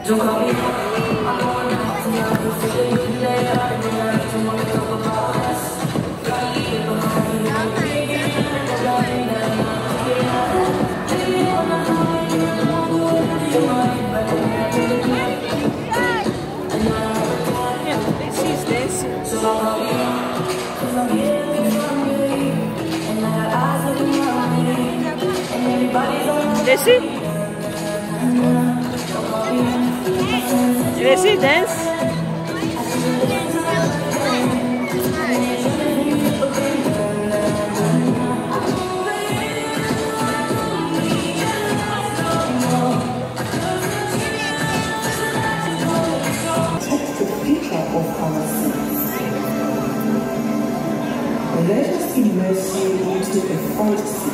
Let's see, dance. Let us immerse you into a fantasy.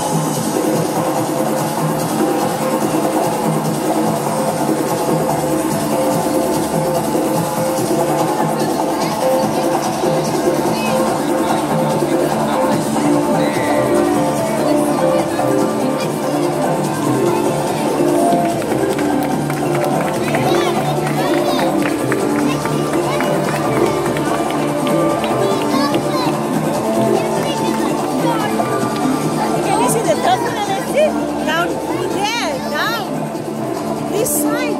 Down there, down this side.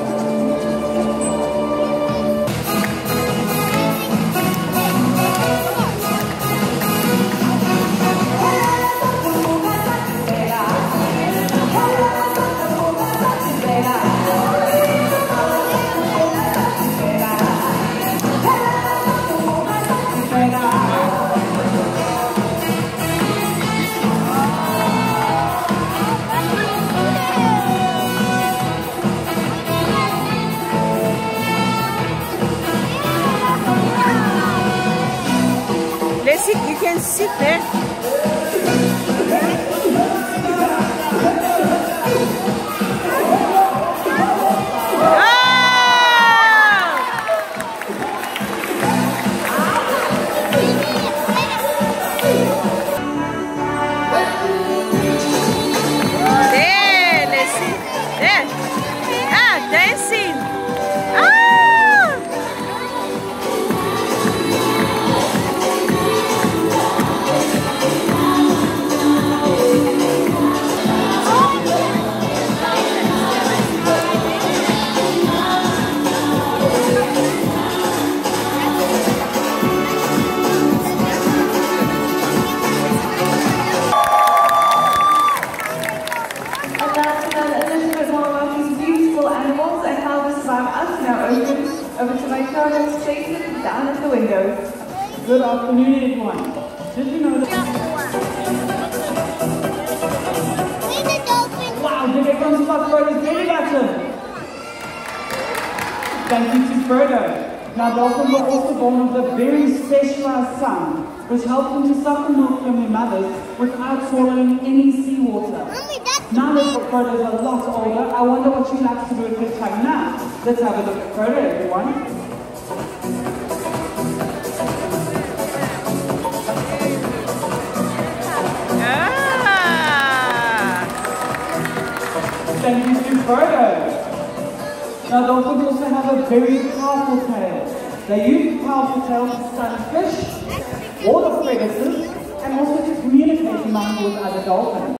You can sit there. There, let's see. There. Dancing. Over to my co-host Jason down at the window. Good afternoon, everyone. Did you know that? Wow, did everyone spot Frodo's belly button? Thank you to Frodo. Now, dolphins were also born with a very specialized tongue, which helped them to suck the milk from their mothers without swallowing any seawater. Now that Frodo is a lot older, I wonder what she likes to do with her tongue now. Let's have a look at Frodo, everyone. Thank you to Frodo. Now dolphins also have a very powerful tail. They use the powerful tail to stun fish, water predators, and also to communicate among with other dolphins.